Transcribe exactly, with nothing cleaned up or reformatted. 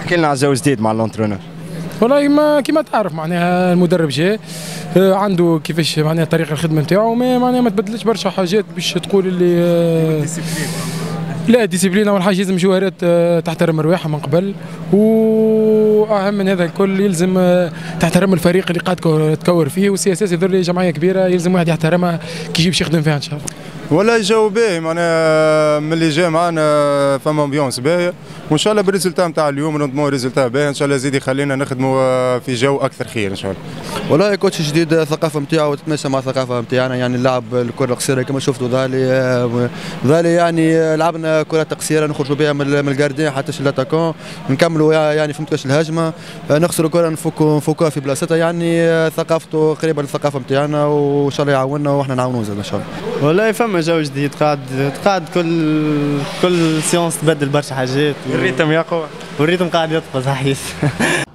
احكي لنا على جو جديد مع اللونترونور. والله ما كيما تعرف معناها المدرب جاء عنده كيفاش معناها طريقه الخدمه نتاعو، ما معناها ما تبدلش برشا حاجات باش تقول اللي لا ديسيبلين. اول حاجه يلزم جوهرات تحترم رواحها من قبل، واهم من هذا الكل يلزم تحترم الفريق اللي قاعد تكور فيه، والسياسات يظهر لي جمعيه كبيره يلزم واحد يحترمها كي يجي باش يخدم فيها ان شاء الله. والله الجو باهي معناها من اللي جا معنا فما امبيونس باهيه، وان شاء الله بالريزلتا نتاع اليوم نضمنوا ريزلتا باهي ان شاء الله يزيد يخلينا نخدموا في جو اكثر خير ان شاء الله. والله كوتش جديد الثقافه نتاعو تتماشى مع الثقافه نتاعنا، يعني اللعب الكره القصيره كما شفتوا ظالي ظالي يعني لعبنا كره قصيره نخرجوا بها من الجاردين حتى لاتاكون، نكملوا يعني فهمت كاش الهجمه، نخسروا كره نفكوا نفكوها في بلاصتها، يعني ثقافته قريبه للثقافه نتاعنا وان شاء الله يعاوننا واحنا نعاونوه زاد ان شاء الله. والله فما جو جديد قاعد قاعد كل كل سيونس تبدل برشا حاجات و... الريتم يقوى والريتم قاعد يطفى صحيح.